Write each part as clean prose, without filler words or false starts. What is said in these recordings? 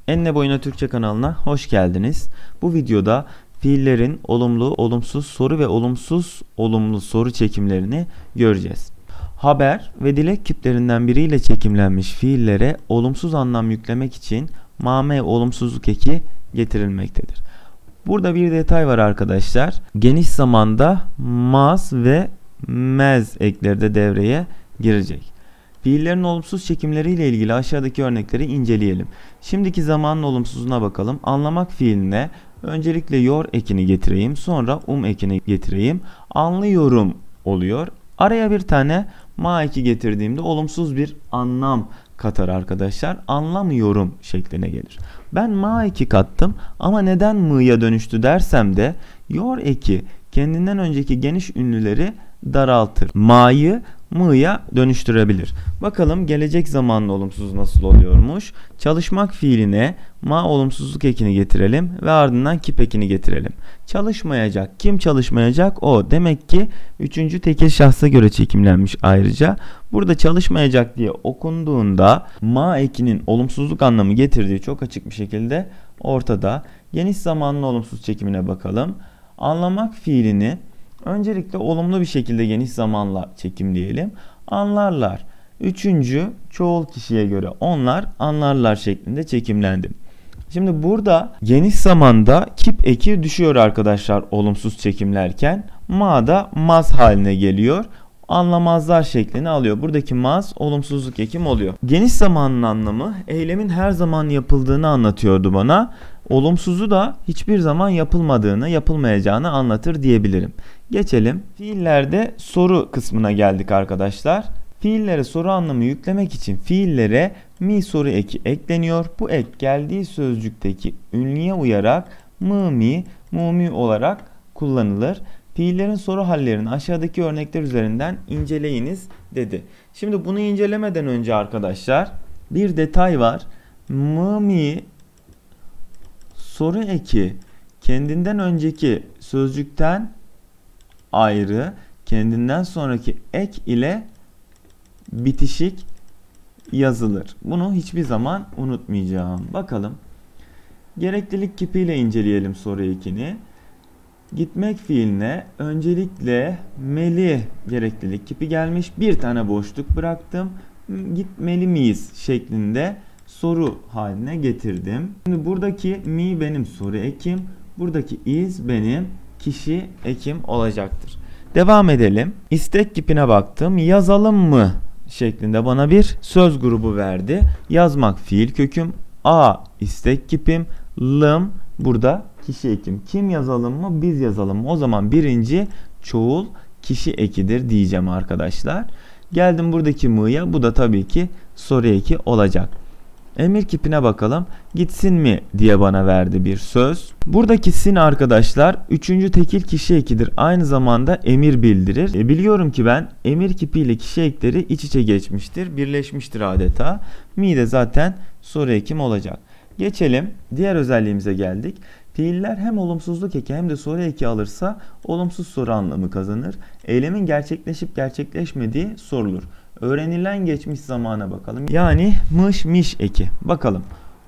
Enine Boyuna Türkçe kanalına hoş geldiniz. Bu videoda fiillerin olumlu, olumsuz soru ve olumsuz, olumlu soru çekimlerini göreceğiz. Haber ve dilek kiplerinden biriyle çekimlenmiş fiillere olumsuz anlam yüklemek için mame olumsuzluk eki getirilmektedir. Burada bir detay var arkadaşlar. Geniş zamanda mas ve mez ekleri de devreye girecek. Fiillerin olumsuz çekimleriyle ilgili aşağıdaki örnekleri inceleyelim. Şimdiki zamanın olumsuzluğuna bakalım. Anlamak fiiline öncelikle yor ekini getireyim, sonra ekini getireyim. Anlıyorum oluyor. Araya bir tane ma eki getirdiğimde olumsuz bir anlam katar arkadaşlar. Anlamıyorum şekline gelir. Ben ma eki kattım ama neden mı'ya dönüştü dersem de yor eki kendinden önceki geniş ünlüleri daraltır. Ma'yı mı'ya dönüştürebilir. Bakalım gelecek zamanlı olumsuz nasıl oluyormuş. Çalışmak fiiline ma olumsuzluk ekini getirelim ve ardından kip ekini getirelim. Çalışmayacak. Kim çalışmayacak? O. Demek ki üçüncü tekil şahsa göre çekimlenmiş ayrıca. Burada çalışmayacak diye okunduğunda ma ekinin olumsuzluk anlamı getirdiği çok açık bir şekilde ortada. Geniş zamanlı olumsuz çekimine bakalım. Anlamak fiilini öncelikle olumlu bir şekilde geniş zamanla çekimleyelim. Anlarlar. Üçüncü çoğul kişiye göre onlar anlarlar şeklinde çekimlendim. Şimdi burada geniş zamanda kip eki düşüyor arkadaşlar olumsuz çekimlerken. Ma da maz haline geliyor. Anlamazlar şeklini alıyor. Buradaki maz olumsuzluk ekim oluyor. Geniş zamanın anlamı eylemin her zaman yapıldığını anlatıyordu bana. Olumsuzu da hiçbir zaman yapılmadığını, yapılmayacağını anlatır diyebilirim. Geçelim. Fiillerde soru kısmına geldik arkadaşlar. Fiillere soru anlamı yüklemek için fiillere mi soru eki ekleniyor. Bu ek geldiği sözcükteki ünlüye uyarak mı mi, mu mi olarak kullanılır. Fiillerin soru hallerini aşağıdaki örnekler üzerinden inceleyiniz dedi. Şimdi bunu incelemeden önce arkadaşlar bir detay var. Mı mi soru eki kendinden önceki sözcükten ayrı, kendinden sonraki ek ile bitişik yazılır. Bunu hiçbir zaman unutmayacağım. Bakalım. Gereklilik kipiyle inceleyelim soru ekini. Gitmek fiiline öncelikle meli gereklilik kipi gelmiş. Bir tane boşluk bıraktım. Gitmeli miyiz şeklinde soru haline getirdim. Şimdi buradaki mi benim soru ekim. Buradaki is benim kişi ekim olacaktır. Devam edelim. İstek kipine baktım. Yazalım mı şeklinde bana bir söz grubu verdi. Yazmak fiil köküm. A istek kipim. Lım burada kişi ekim. Kim yazalım mı? Biz yazalım mı? O zaman birinci çoğul kişi ekidir diyeceğim arkadaşlar. Geldim buradaki mı'ya. Bu da tabii ki soru eki olacak. Emir kipine bakalım. Gitsin mi diye bana verdi bir söz. Buradaki sin arkadaşlar üçüncü tekil kişi ekidir. Aynı zamanda emir bildirir. Biliyorum ki ben emir kipiyle kişi ekleri iç içe geçmiştir. Birleşmiştir adeta. Mi de zaten soru ekim olacak. Geçelim. Diğer özelliğimize geldik. Fiiller hem olumsuzluk eki hem de soru eki alırsa olumsuz soru anlamı kazanır. Eylemin gerçekleşip gerçekleşmediği sorulur. Öğrenilen geçmiş zamana bakalım. Yani mış miş eki. Bakalım.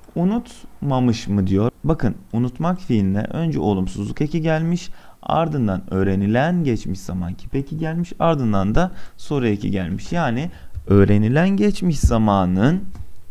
Unutmamış mı diyor. Bakın unutmak fiiline önce olumsuzluk eki gelmiş. Ardından öğrenilen geçmiş zaman kip eki gelmiş. Ardından da soru eki gelmiş. Yani öğrenilen geçmiş zamanın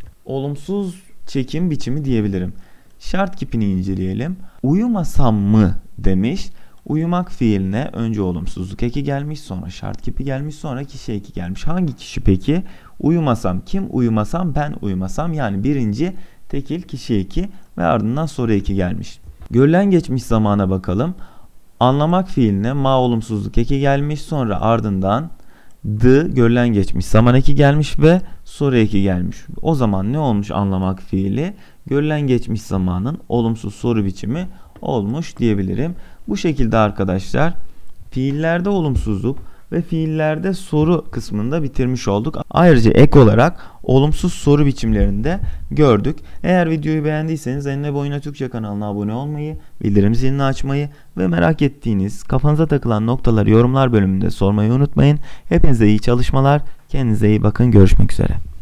olumsuz çekim biçimi diyebilirim. Şart kipini inceleyelim. Uyumasam mı demiş. Uyumak fiiline önce olumsuzluk eki gelmiş, sonra şart kipi gelmiş, sonra kişi eki gelmiş. Hangi kişi peki? Uyumasam kim? Uyumasam ben uyumasam. Yani birinci tekil kişi eki ve ardından soru eki gelmiş. Görülen geçmiş zamana bakalım. Anlamak fiiline ma olumsuzluk eki gelmiş, sonra ardından görülen geçmiş zaman eki gelmiş ve soru eki gelmiş. O zaman ne olmuş anlamak fiili? Görülen geçmiş zamanın olumsuz soru biçimi olmuş diyebilirim. Bu şekilde arkadaşlar fiillerde olumsuzluk ve fiillerde soru kısmında bitirmiş olduk. Ayrıca ek olarak olumsuz soru biçimlerini de gördük. Eğer videoyu beğendiyseniz Enine Boyuna Türkçe kanalına abone olmayı, bildirim zilini açmayı ve merak ettiğiniz, kafanıza takılan noktaları yorumlar bölümünde sormayı unutmayın. Hepinize iyi çalışmalar, kendinize iyi bakın, görüşmek üzere.